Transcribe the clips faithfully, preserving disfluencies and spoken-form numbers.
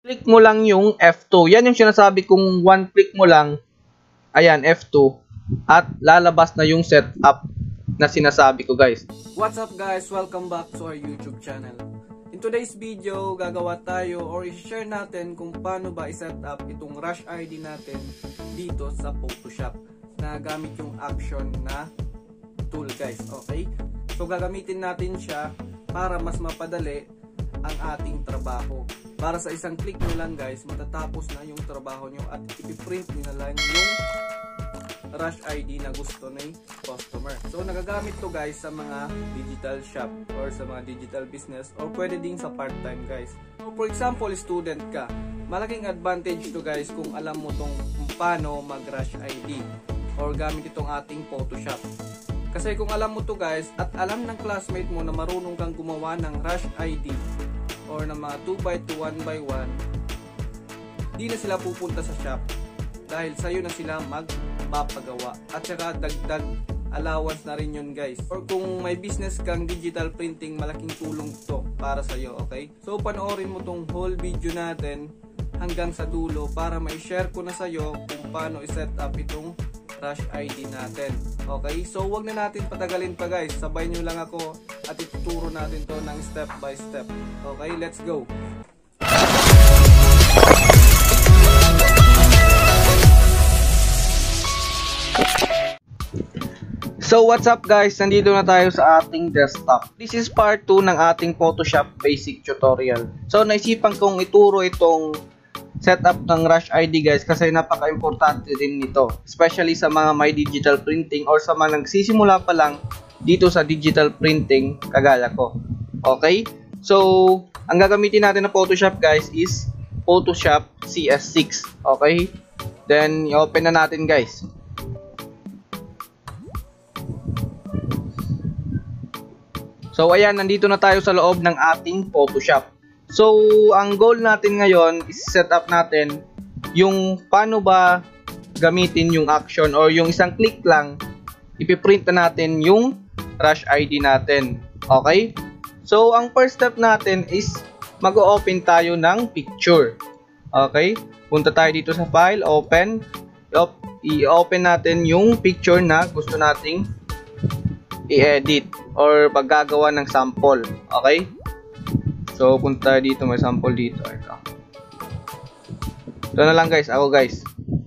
click mo lang yung F two. Yan yung sinasabi kung one click mo lang, ayan, F two, at lalabas na yung setup na sinasabi ko, guys. What's up, guys? Welcome back to our YouTube channel. In today's video, gagawa tayo or i-share natin kung paano ba i-set up itong Rush I D natin dito sa Photoshop na gamit yung action na tool, guys. Okay? So gagamitin natin siya para mas mapadali ang ating trabaho. Para sa isang click nyo lang, guys, matatapos na yung trabaho nyo at ipiprint nyo na lang yung Rush I D na gusto ng customer. So nagagamit to, guys, sa mga digital shop or sa mga digital business or pwede din sa part-time, guys. So for example, student ka, malaking advantage to, guys, kung alam mo tong kung paano mag-Rush I D or gamit itong ating Photoshop. Kasi kung alam mo to, guys, at alam ng classmate mo na marunong kang gumawa ng Rush I D or ng mga two by two, one by one, di na sila pupunta sa shop dahil sa'yo na sila magpapagawa. At saka dagdag allowance na rin yun, guys. Or kung may business kang digital printing, malaking tulong to para sa'yo, okay? So panoorin mo tong whole video natin hanggang sa dulo para ma-share ko na sa'yo kung paano i-set up itong Rush I D natin. Okay? So wag na natin patagalin pa, guys. Sabay nyo lang ako at ituturo natin to ng step by step. Okay? Let's go! So what's up, guys? Nandito na tayo sa ating desktop. This is part two ng ating Photoshop basic tutorial. So naisipan kong ituro itong setup ng Rush I D, guys, kasi napaka-importante din nito, especially sa mga may digital printing or sa mga nagsisimula pa lang dito sa digital printing kagaya ko. Okay? So ang gagamitin natin na Photoshop, guys, is Photoshop C S six. Okay? Then i-open na natin, guys. So ayan, nandito na tayo sa loob ng ating Photoshop. So ang goal natin ngayon is set up natin yung paano ba gamitin yung action or yung isang click lang ipiprint na natin yung Rush I D natin. Okay? So ang first step natin is mag-open tayo ng picture. Okay? Punta tayo dito sa file, open. I-open natin yung picture na gusto nating i-edit or paggagawa ng sample. Okay? So punta dito, may sample dito. Ito. Ito na lang, guys. Ako, guys.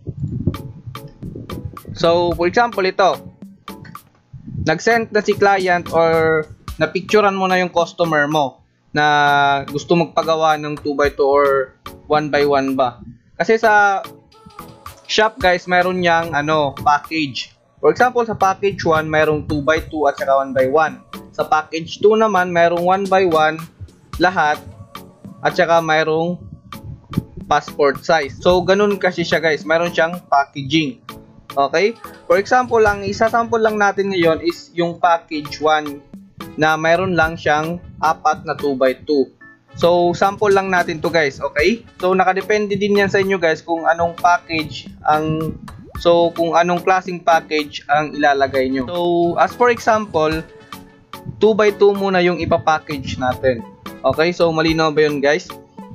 So for example, ito. Nag-send na si client or na-picturean mo na yung customer mo na gusto magpagawa ng two by two or one by one ba. Kasi sa shop, guys, meron niyang ano, package. For example, sa package one, mayroong two by two at saka one by one. Sa package two naman, mayroong one by one lahat at saka mayroong passport size. So, ganun kasi siya, guys. Mayroon siyang packaging. Okay? For example, ang isa-sample lang natin ngayon is yung package one na mayroon lang siyang apat na two by two. So, sample lang natin to, guys. Okay? So, nakadepende din yan sa inyo, guys, kung anong package ang So, kung anong klaseng package ang ilalagay nyo. So, as for example, two by two muna yung ipapackage natin. Okay? So, malinaw ba yun, guys?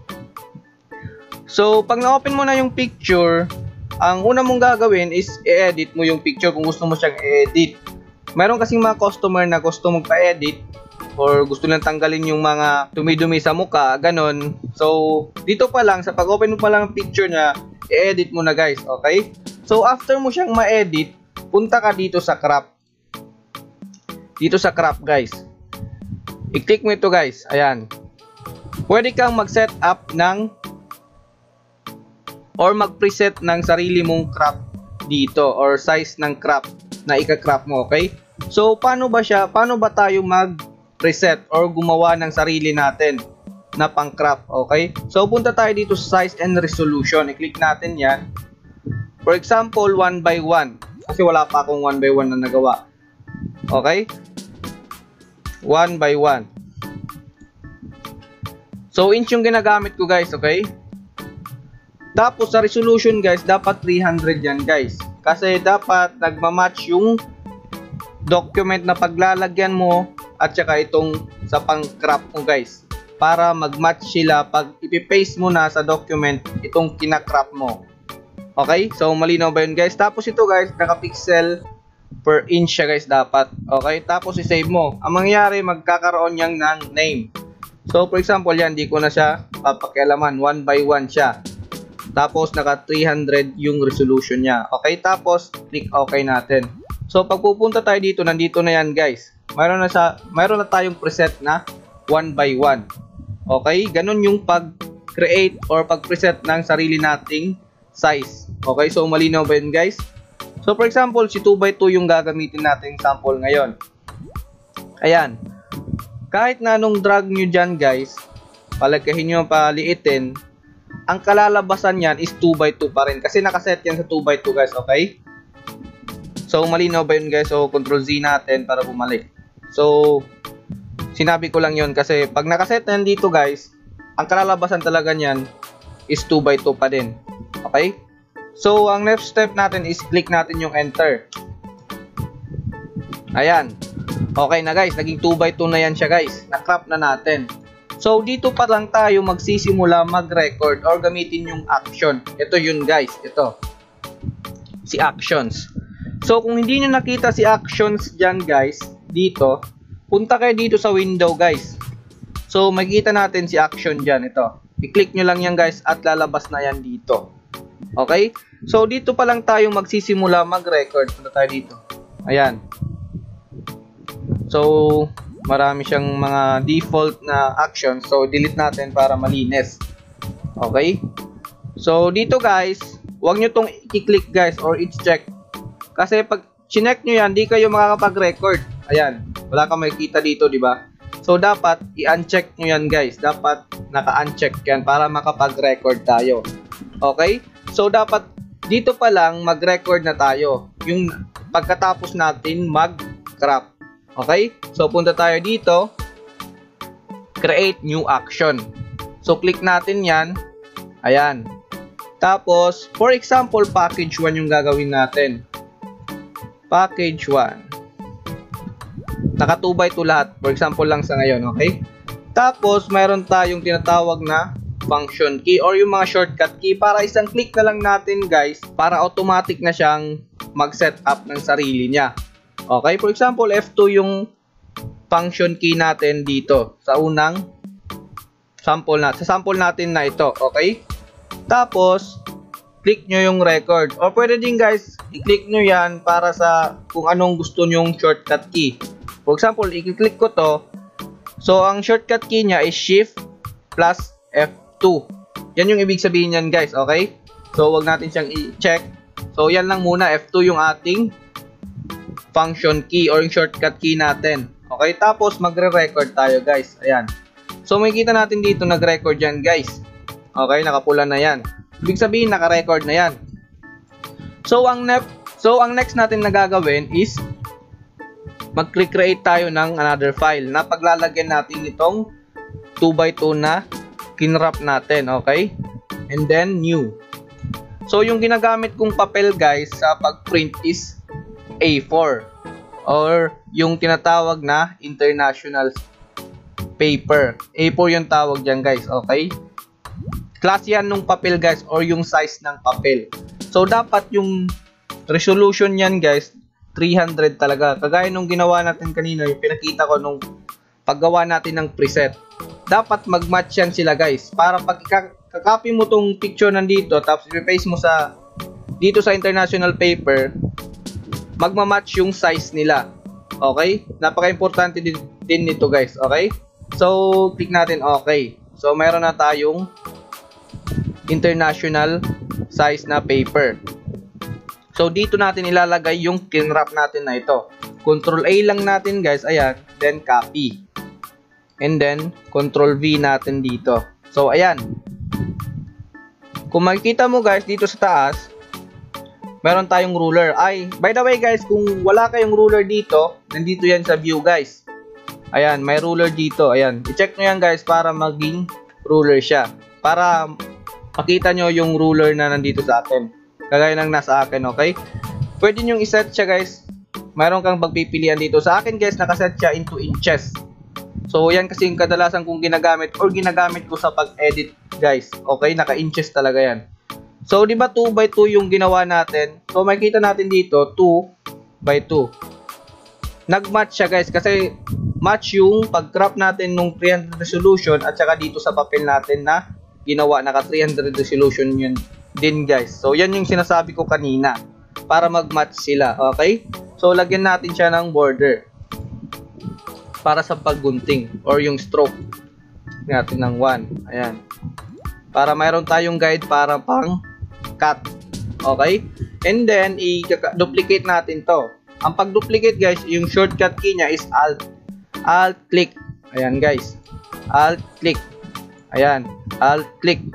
So, pag na-open mo na yung picture, ang una mong gagawin is i-edit mo yung picture kung gusto mo siyang i-edit. Meron kasing mga customer na gusto magpa-edit or gusto lang tanggalin yung mga dumi-dumi sa mukha, ganon. So, dito pa lang, sa pag-open mo pa lang ng picture niya, i-edit mo na, guys. Okay? So, after mo siyang ma-edit, punta ka dito sa crop. Dito sa crop, guys. I-click mo ito, guys. Ayan. Pwede kang mag-set up ng or mag-preset ng sarili mong crop dito or size ng crop na ika-crop mo, okay? So, paano ba siya? Paano ba tayo mag-preset or gumawa ng sarili natin na pang-crop, okay? So, punta tayo dito sa size and resolution. I-click natin yan. For example, one by one. Kasi wala pa akong one by one na nagawa. Okay? one by one. So, inch yung ginagamit ko, guys. Okay? Tapos, sa resolution, guys, dapat three hundred yan, guys. Kasi dapat nagmamatch yung document na paglalagyan mo at saka itong sa pang-crop mo, guys. para mag-match sila pag ipipaste mo na sa document itong kinakrop mo. Okay? So, malinaw ba yun guys? Tapos ito guys, naka-pixel per inch siya guys dapat. Okay? Tapos i-save mo. Ang mangyayari, magkakaroon niyang ng name. So, for example, yan, di ko na siya papakialaman. one by one siya. Tapos, naka three hundred yung resolution niya. Okay? Tapos, click OK natin. So, pag pupunta tayo dito, nandito na yan guys. Mayroon na, sa, mayroon na tayong preset na one by one. Okay? Ganun yung pag-create or pag-preset ng sarili nating size. Okay? So, malinaw ba yun guys? So, for example, si two by two yung gagamitin nating sample ngayon. Ayan. Kahit na anong drag nyo dyan guys, palagahin nyo, paliitin, ang kalalabasan yan is two by two pa rin. Kasi nakaset yan sa two by two guys, okay? So, malinaw ba yun guys? So, control Z natin para bumalik. So, sinabi ko lang yun kasi pag nakaset yan dito guys, ang kalalabasan talaga nyan is two by two pa din. Okay? So, ang next step natin is click natin yung enter. Ayan. Okay na guys, naging two by two na yan siya guys. Na-crop na natin. So, dito pa lang tayo magsisimula mag-record or gamitin yung action. Ito yun guys, ito. Si actions. So, kung hindi nyo nakita si actions dyan guys, dito, punta kayo dito sa window guys. So, makikita natin si action dyan, ito. I-click nyo lang yan guys at lalabas na yan dito. Okay? So, dito pa lang tayo magsisimula mag-record. Punta tayo dito. Ayan. So, marami siyang mga default na actions. So, delete natin para malinis. Okay? So, dito guys, huwag nyo tong i-click guys or i-check. Kasi pag chinek nyo yan, di kayo makakapag-record. Ayan. Wala kang makikita dito, di ba? So, dapat i-uncheck nyo yan guys. Dapat naka-uncheck yan para makapag-record tayo. Okay? So, dapat dito pa lang mag-record na tayo. Yung pagkatapos natin mag-crop. Okay? So, punta tayo dito. Create new action. So, click natin yan. Ayan. Tapos, for example, package one yung gagawin natin. Package one. Naka two by two lahat. For example lang sa ngayon. Okay? Tapos, mayroon tayong tinatawag na function key or yung mga shortcut key para isang click na lang natin guys para automatic na siyang mag-set up ng sarili niya. Okay, for example, F two yung function key natin dito sa unang sample na, sa sample natin na ito, okay? Tapos, click nyo yung record. O pwede din guys, i-click nyo yan para sa kung anong gusto nyong shortcut key. For example, i-click ko to. So, ang shortcut key niya is Shift plus F two. Yan yung ibig sabihin yan guys, okay? So, wag natin siyang i-check. So, yan lang muna, F two yung ating function key or yung shortcut key natin. Okay, tapos magre-record tayo guys. Ayan. So, makikita natin dito nag-record yan guys. Okay, nakapula na yan. Ibig sabihin, naka-record na yan. So, ang, ne so, ang next natin na gagawin is mag-create tayo ng another file na paglalagyan natin itong two by two na kinrap natin. Okay? And then, new. So, yung ginagamit kong papel guys sa pag-print is A four or yung tinatawag na international paper. A four yung tawag dyan guys, okay? Klase yan nung papel guys or yung size ng papel. So, dapat yung resolution yan guys, three hundred talaga. Kagaya nung ginawa natin kanina, yung pinakita ko nung paggawa natin ng preset. Dapat mag-match yan sila guys. Para pag kakopy mo tong picture nandito, tapos i-paste mo sa dito sa international paper, magma-match yung size nila. Okay? Napaka-importante din, din nito guys. Okay? So, click natin okay. So, meron na tayong international size na paper. So, dito natin ilalagay yung kinwrap natin na ito. Control A lang natin guys. Ayan. Then, copy. And then, Control V natin dito. So, ayan. Kung makikita mo guys, dito sa taas, meron tayong ruler. Ay, by the way guys, kung wala kayong ruler dito, nandito yan sa view guys. Ayan, may ruler dito. Ayan, i-check nyo yan guys para maging ruler siya. Para makita nyo yung ruler na nandito sa akin. Kagaya ng nasa akin, okay? Pwede nyo iset siya guys. Mayroon kang pagpipilian dito. Sa akin guys, nakaset siya into inches. So, yan kasi yung kadalasan kong ginagamit or ginagamit ko sa pag-edit, guys. Okay, naka-inches talaga yan. So, di ba two by two yung ginawa natin? So, makikita natin dito, two by two. Nag-match siya, guys, kasi match yung pag-crop natin nung three hundred resolution at saka dito sa papel natin na ginawa, naka three hundred resolution yun din, guys. So, yan yung sinasabi ko kanina para mag-match sila, okay? So, lagyan natin siya ng border para sa paggunting or yung stroke natin ng one. Ayan. Para mayroon tayong guide para pang cut. Okay? And then, i-duplicate natin to. Ang pag-duplicate, guys, yung shortcut key niya is Alt. Alt-click. Ayan, guys. Alt-click. Ayan. Alt-click.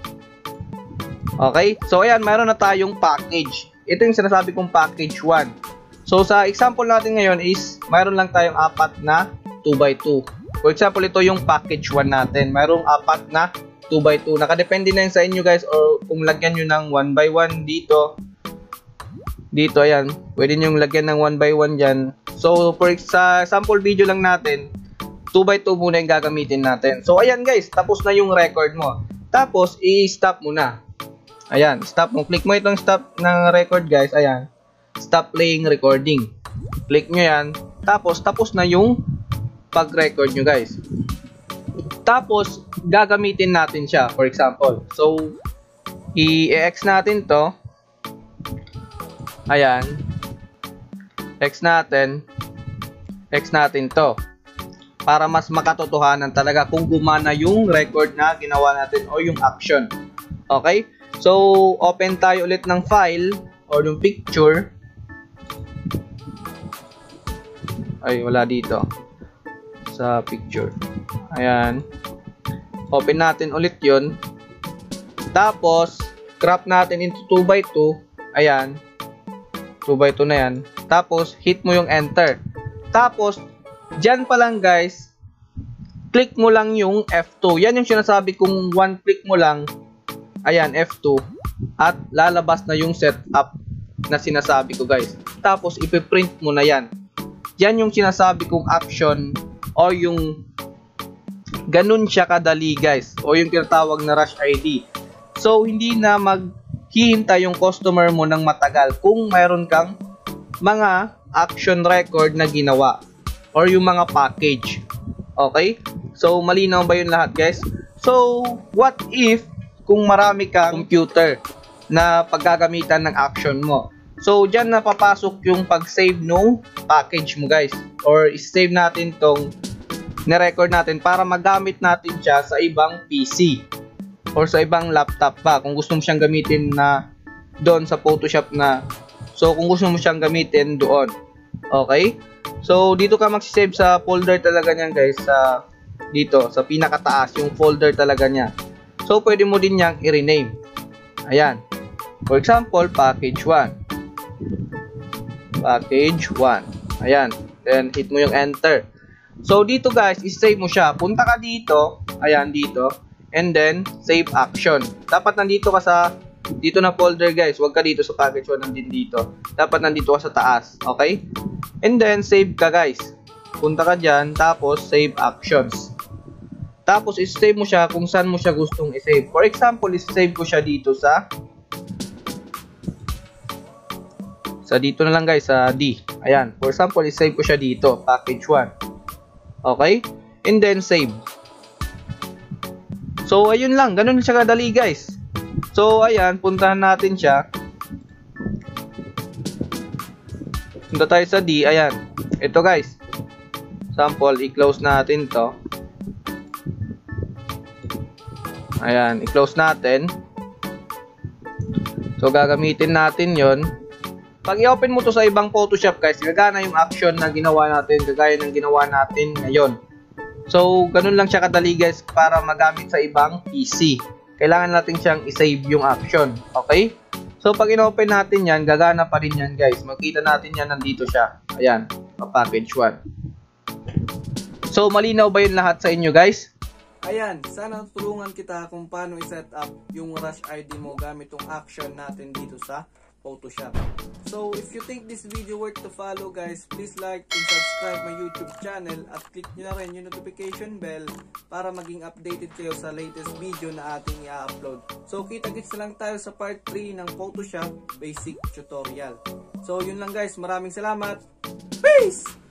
Okay? So, ayan, mayroon na tayong package. Ito yung sinasabi kong package one. So, sa example natin ngayon is, mayroon lang tayong apat na two by two. For example, ito yung package one natin. Mayroong apat na two by two. Nakadepende na yun sa inyo, guys, or kung lagyan nyo ng one by one dito. Dito, ayan. Pwede nyo lagyan ng one by one dyan. So, for sa sample video lang natin, two by two muna yung gagamitin natin. So, ayan, guys. Tapos na yung record mo. Tapos, i-stop mo na. Ayan. Stop mo. Click mo itong stop ng record, guys. Ayan. Stop playing recording. Click nyo yan. Tapos, tapos na yung pag-record nyo, guys. Tapos, gagamitin natin siya. For example. So, i-X natin to. Ayan. X natin. X natin to. Para mas makatotohanan talaga kung gumana yung record na ginawa natin o yung action. Okay? So, open tayo ulit ng file or yung picture. Ay, wala dito. Sa picture. Ayan. Open natin ulit yun. Tapos, crop natin into two by two. Ayan. two by two na yan. Tapos, hit mo yung enter. Tapos, dyan pa lang, guys, click mo lang yung F two. Yan yung sinasabi kung one click mo lang. Ayan, F two. At lalabas na yung setup na sinasabi ko, guys. Tapos, ipiprint mo na yan. Yan yung sinasabi kong action o yung ganun siya kadali, guys, o yung tinatawag na rush I D. So, hindi na maghihintay yung customer mo ng matagal kung mayroon kang mga action record na ginawa or yung mga package. Okay? So, malinaw ba yun lahat, guys? So, what if kung marami kang computer na paggagamitan ng action mo? So, dyan na papasok yung pag-save nung package mo, guys. Or, save natin tong na-record natin para magamit natin siya sa ibang P C or sa ibang laptop pa kung gusto mo siyang gamitin na doon sa Photoshop na. So, kung gusto mo siyang gamitin doon. Okay? So, dito ka mag-save sa folder talaga niyan, guys. Sa, dito, sa pinakataas, yung folder talaga niya. So, pwede mo din niyang i-rename. Ayan. For example, package one. Package one. Ayan. Then, hit mo yung enter. So, dito, guys, i-save mo siya. Punta ka dito. Ayan, dito. And then, save action. Dapat nandito ka sa, dito na folder, guys. Huwag ka dito sa package one, nandito dito. Dapat nandito ka sa taas. Okay? And then, save ka, guys. Punta ka dyan. Tapos, save actions. Tapos, i-save mo siya kung saan mo siya gustong i-save. For example, i-save ko siya dito sa sa dito na lang, guys, sa D. Ayan. For example, i-save ko siya dito. Package one. Okay? And then, save. So, ayun lang. Ganun siya kadali, guys. So, ayan. Puntahan natin siya. Punta tayo sa D. Ayan. Ito, guys. Sample, i-close natin to. Ayan. I-close natin. So, gagamitin natin yon. Pag i-open mo to sa ibang Photoshop, guys, gagana yung action na ginawa natin, kagaya ng ginawa natin ngayon. So, ganun lang siya kadali, guys, para magamit sa ibang P C. Kailangan natin siyang i-save yung action. Okay? So, pag in-open natin yan, gagana pa rin yan, guys. Makita natin yan, nandito siya. Ayan, package one. So, malinaw ba yun lahat sa inyo, guys? Ayan, sana tulungan kita kung paano i-set up yung rush I D mo gamit yung action natin dito sa Photoshop. So if you think this video worth to follow guys, please like and subscribe my YouTube channel at click nyo na rin yung notification bell para maging updated kayo sa latest video na ating i-upload. So kita-kits na lang tayo sa part three ng Photoshop Basic Tutorial. So yun lang guys, maraming salamat. Peace!